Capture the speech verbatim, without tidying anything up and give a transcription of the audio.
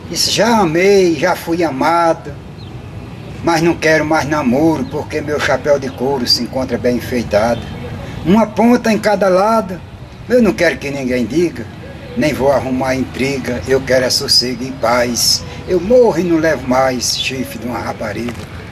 Disse, já amei, já fui amado, mas não quero mais namoro, porque meu chapéu de couro se encontra bem enfeitado. Uma ponta em cada lado, eu não quero que ninguém diga, nem vou arrumar intriga, eu quero é sossego e paz. Eu morro e não levo mais chifre de uma rapariga.